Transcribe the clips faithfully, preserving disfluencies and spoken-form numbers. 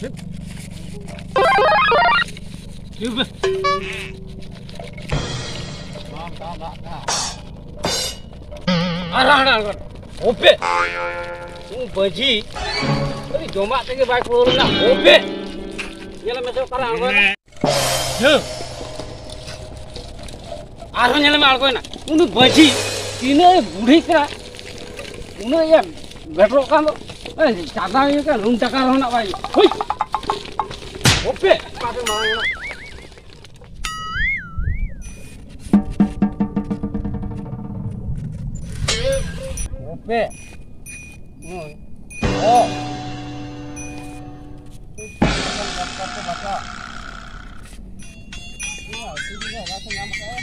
Coba. Arah arah kan. Ope. Ini baji. Ini jomak tinggi baik puluh nak. Ope. Nyala masuk karang kan. Yo. Arah nyala mal kan. Ini baji. Ini budi kera. Ini ya betrok kan. Eh, cadang ini kan lunta kalau nak bayi. Hui. Ope. Pasang mana? Ope. Oh. Baca baca. Wah, itu juga rasa nyamak saya.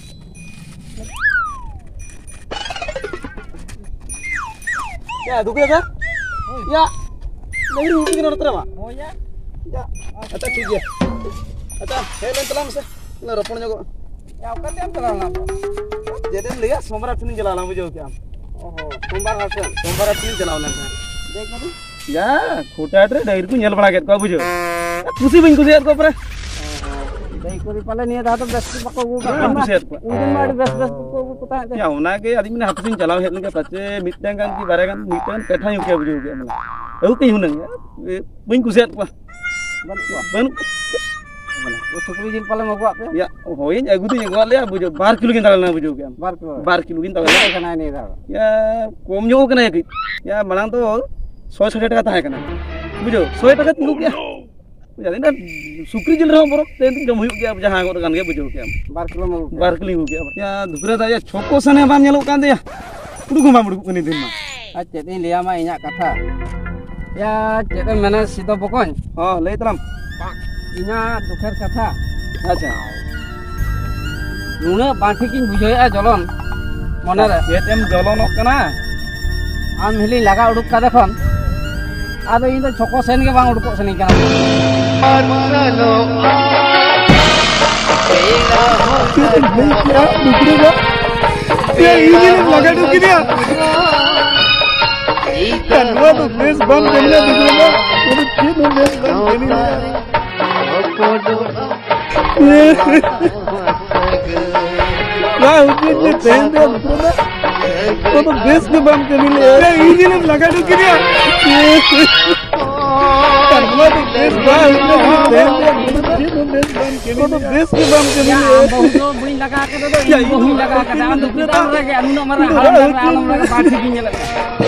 Ya, dulu ya, ya. Dari rugi kena terima. Oh ya. Ya. Ata tujuh. Ata, helen telam sah. Nara punya kok. Ya, kan dia telam apa? Jadi lihat sombra sini jalan apa jauh kiam. Oh, सोमवार हाथ सोमवार अपनी चलावना है देख मत या खोटा रे डायर को नेल बड़ा के को बुझो खुशी बन खुशी को पर देख को पाले नहीं था तो बस पक्को को खुशी को उदिन मार बस बस को पता है या होना के आदमी ने हाथ से चलाव हेत के पचे मिटन गान की बारे गान मिटन पेठा यू के बुझो के मला औ कई हुन बन खुशी को बन बन वो सुकरी जिन पाले मगवा पे या होय अगु तो गवा ले बुझो बारह किलो किन तालना बुझो के बारह किलो बारह किलो किन तालना कना नहीं था या कम जो कना है या मलांग तो सौ सौ टका था कना बुझो सौ टका तिगु के बुझा ना सुकरी जिन रहो बरो तेन जम हुई के जहां को गान के बुझो के बारह किलो मगु बारह किलो के या दुसरा दा या छोको सने बाम नेलो कान दे या उडुगु मा उडुगु कनी दिन मा अच्छा ते लिया मा इना कथा या चेते मैंने सीधो बकोन हां ले तराम इना दुखर कथा अच्छा नुना बांठी किन बुझाया जलन मने रे एम जलनक कना आम हिली लगा उडुक का देखन आदो इन तो छको सेन के बांग उडुक सनी कना चलो बेला दुकरेगा ये इने लगा दुकी दिया कनवा तो बेस बम देने दुकरेगा वो तीन बेस बम देनी वाह उतने तेज दे दुकरेगा तो तो बेस के बम देनी ले ये इने लगा दुकी दिया कनवा तो बेस वाह उतने तेज दे तो तो बेस के बम देनी ले बहुत बुई लगा के तो ये बुई लगा के दान दुकरेगा रे अनुनो मरा हालम आलम रे बाठी की ले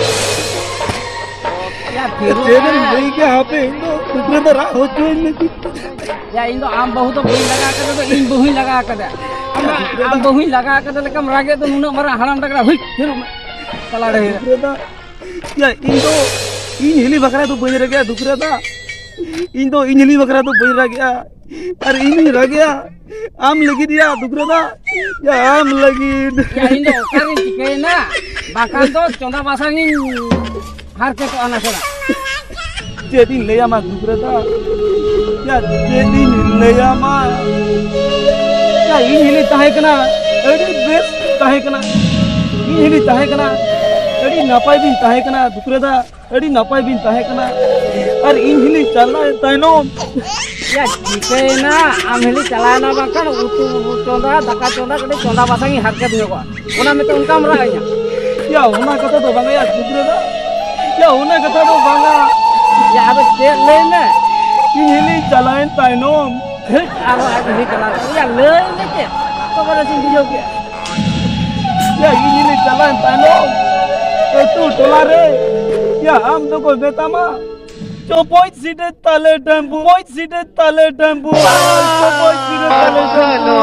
या फेरो जेदन बुई के हापे इनो दुकरेगा रा हो तो इन या इन तो आम बहुत बुई लगा के तो इन बुई लगा के दे आम बुई लगा के तो लेकम रागे तो नुनो मरा हालम रे हुई फेरो चला रे दुकरेगा या इन तो इन हिली बकरा तो बुई रे गया दुकरेगा इन तो इन हिली बकरा तो बुई रे गया अरे इन रे गया आम लगी दिया दुकरेगा या आम लगी या इन तो करे चिके ना बाकान तो चंदा बासांगी हार के तो आना छोड़ा जेदिन ले आमा दुकरेगा या जेदिन ले आमा या इन हिली ताहे कना एडी बेस ताहे कना इन हिली ताहे कना एडी नापाय बिन ताहे कना दुकरेगा एडी नापाय बिन ताहे कना और इन हिली चलना तैनो या चिके ना आम हिली चलाना बाकान उतु चंदा दाका चंदा कदे चंदा बासांगी हार के दियो को ओना में तो उनका मरा गया या ओना कथा तो बांगा या दुकरेगा या होना कथा तो बांगा या अब चेक लेने हिली चलाइन ताइनोम आरो अब हिली चला या ले लेके तो बड़ा सिंह जो के या हिली चलाइन ताइनोम तो तू टोला रे या हम तो को बेतामा जो पॉइंट सीटे ताले टेंपू पॉइंट सीटे ताले टेंपू जो पॉइंट सीटे ताले टेंपू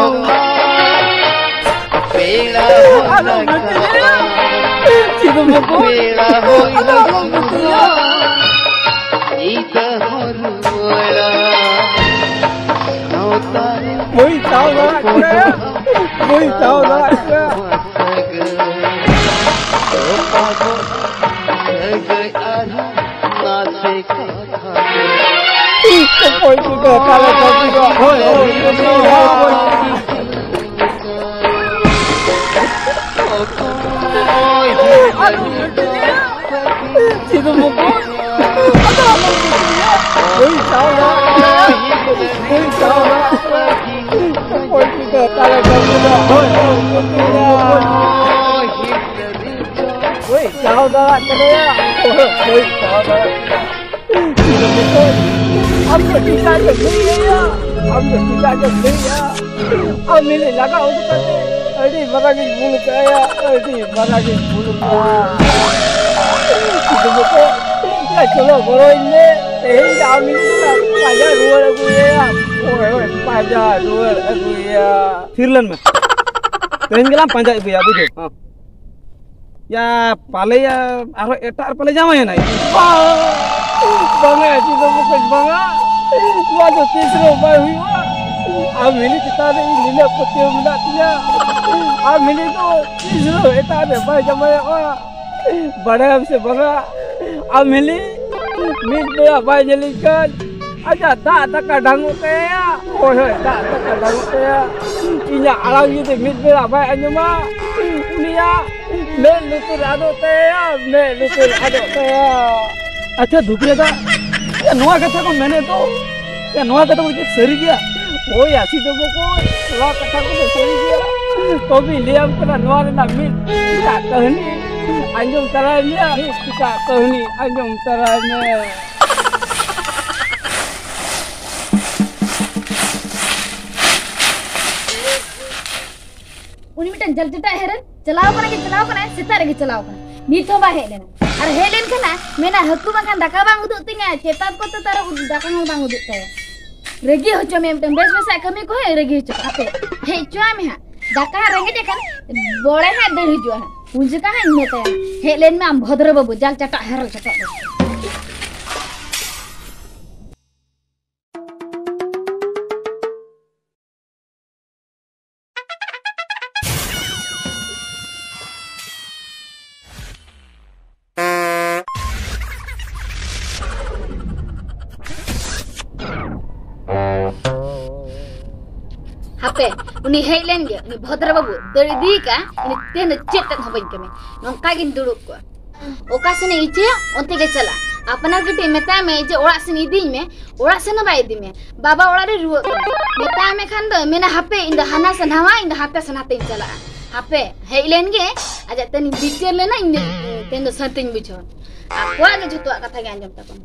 पेड़ा हो लगा चिदो मको पेड़ा हो लगा ईता होरुला नौता कोई चाव ना कोई चाव ना तो पागो गए आधा नाचे का कोई को काला टोपी को होय होय चिदो मको कोई चाव Oi, oi, chào đó, cái đấy à? Oi, chào đó. Tidak betul. Aku tidak jadi. Aku tidak jadi. Ambil laga untuk kata. Adi barang bulu kaya. Adi barang bulu kaya. Tidak betul. Ya colo boro ini. Eh, ambil tu pajak dua aku ya. Oi, oi, pajak dua aku ya. Thirlan में. Keren gelam pajak ibu ya, bujuk. Ya, pale ya, arah etar pale jama ya naik. Bangga, kita bukan bangga. Waktu tisro bahu, amili kita ada ini nak putih muda dia. Amili tu tisro etar ada bahu jama ya. Bada हमसे bangga. Amili, mis bela bahu jelikan. Aja tak tak kadang utte ya. Oh tak tak kadang utte ya. Inya alang itu mis bela bahu anjuma. Nia, mel lutur ado te ya, mel lutur ado te ya. अच्छा दुखरे था या नवा कथा को मैंने तो या नवा कथा को सरी किया वो यासी तो वो को नवा कथा को तो सरी किया तो भी ले हम कना नवा ना मिल kita कहनी अंजुम तरह में kita कहनी अंजुम तरह में उन्हीं में जल चिटा हेरन चलाओ कना के चलाओ कना सितारे के चलाओ कना नीत हो बा हेलेना अरे हेलेन कना मेना हकु बखान दाका बांग उदुक तिंगा चेतात को तो तारा दाका बांग उदुक ताया रेगी होचो में बेस बेस कमी को है रेगी होचो आपे हे चुआ में हा दाका रेंगे देखन बोले है दे हिजुआ है उनसे का है मेता हेलेन में हम भद्र बाबू जाल चटा हेरल चटा Hape, uni heilen ge, uni bhodra babu, dari di ka, uni ten cetak habain kami, nongka gin duduk ko. Oka sini ice, onte ge chala. Apana gete meta me ice orak sini di me, orak sana bai di me. Baba orak de ruak. Meta me kan do, mena hape inda hana sanhawa, inda hape sanate chala. Hape, heilen ge, aja teni bicer lena inda ten do santing bichon. Aku aja jutu kata ge anjam tapon.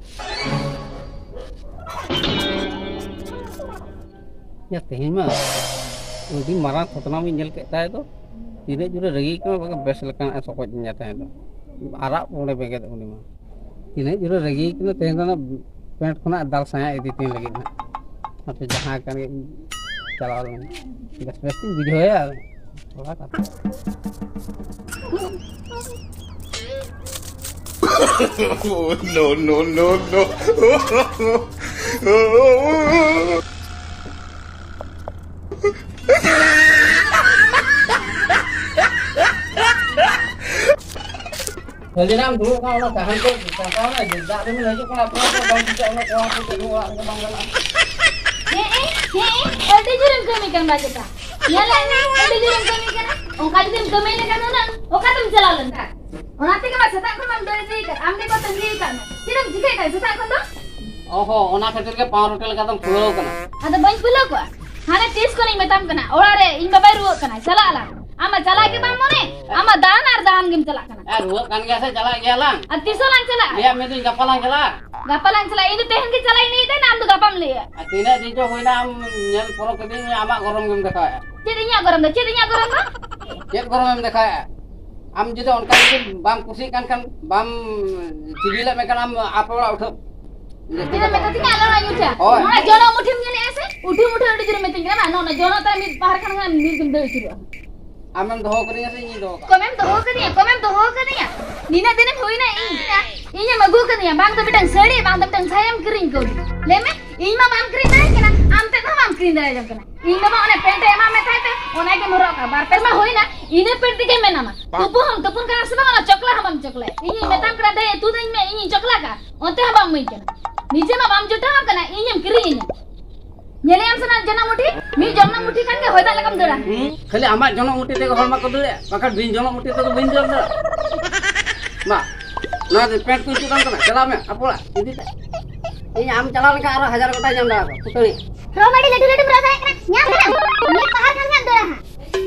Ya tehnya mah, udah marah thotna में जल के ताए तो तीने जुरे रगी का बगा base लकन ऐसा कुछ नहीं जाता है तो आरा उन्हें बेगे तो उन्हें मां तीने जुरे रगी का tehnya ना पेंट खुना दाल साया इदी तीन लगी ना अब जहाँ करके चला लो बस बस तीन वीडियो है यार थोड़ा का no no no no Jadi nam dulu kalau nak tahan tu, kalau nak jeda dia mula je kalau apa apa bang kita nak kau aku tu orang ke bangla. He he he, ada jurum kami kan baca ta. Ya lah ni, ada jurum kami kan. Orang kali tu kami ni kan orang, orang tu jalan kan. Orang tu kan setak kan mam dari sini kan, ambil kau tenggi kan. Tidak jika kan setak kan tu? Oh, orang kerja ke power hotel kata pulau kan. Ada banyak pulau kau. Hana tes ko ni metam kana. Orang re, ini bapak ruak kana. Jalan lah. Ama cala ke bang mone, ama dahan ar dahan gim cala kana. Eh ruak kan gaya saya cala gaya lang. Atiso lang cala. Dia metu gapalang cala. Gapalang cala ini tehen ke cala ini teh nam tu gapam liya. Atina dijo hoina am nyal poro keding ama gorom gim dekha. Cedinya gorom dah, cedinya gorom dah. Ced gorom gim dekha. Am judo onka bam kusi kan kan bam cibila mekan am apa ola uthap. Tidak mereka tinggal orang aja. Mana jono mutim ni ase? Udah mudah udah jadi meeting kan? Mana jono tapi bahar kan kan meeting dah itu. Amem doh kerinya sih ni doh. Komen doh kerinya, komen doh kerinya. Nina dene hui na ini, ini magu kerinya. Bang tapi tang seri, bang tapi tang sayam kering kau. Leme, ini mah bang kering dah kena. Am teh mah bang kering dah jam kena. Ini mah orang pente emang metah teh, orang ke murah kan. Bar per mah hui na, ini pente ke mana mah. Tupu ham, tupun kan asal orang coklat ham coklat. Ini metam kena deh, tu dah ini ini coklat kan. Onte ham bang mungkin. Nije mah bang juta ham kena, ini kering ini. Nyele am sana jana muti, mi jana muti kan ke hoida lekam dora. Khali amat jana muti te ko horma ko dole, bakal bin jana muti te ko bin jana dora. Ma, na de pet ku kan kana, chala me apola, idi ta. Ini am chala leka arah hajar kota jam dah, putoni. Ro madi ledu ledu berasa kana, nyam kana. Ni pahar kan kan dora.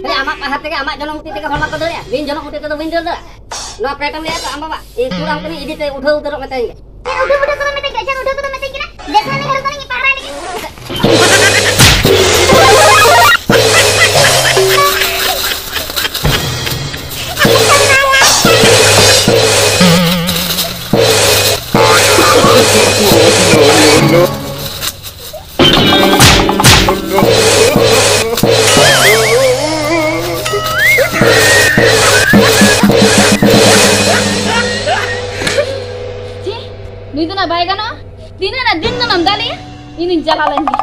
Jadi amak pahat tega amak jono muti tega hormat kodol ya. Bin jono muti kodol bin jono. No pretam lihat amak pak. Eh kurang kini idi teh udah udah mata ini. Ya udah udah kalau mete jangan udah kalau mete kira. Desa nih harus nih parah nih. No, no, no. Ni tu na baik kan? Dina na din na namdali. Ini jalan lagi.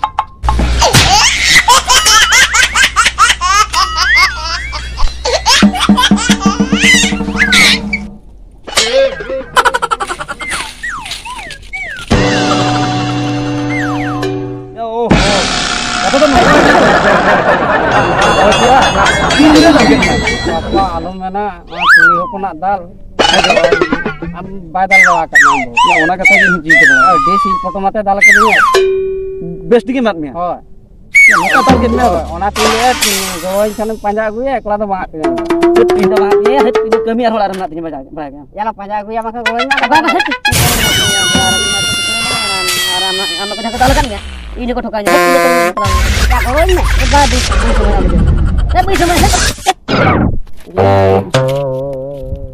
Apa alum mana curi hopona dal am badal bala ka nam bo ya ona kata gi ji to na desi photo mate dal ka ni best digi mat me ho ya nota tal gin me ona tile goin kan panja gu ya ekla to ba tin to ba ye het ini kami ar holar mat ni ba ba ya la panja gu ya maka goin na ba ba ara ana ka dal kan ya ini ko thokanya ini ko ya goin na ba di tapi sama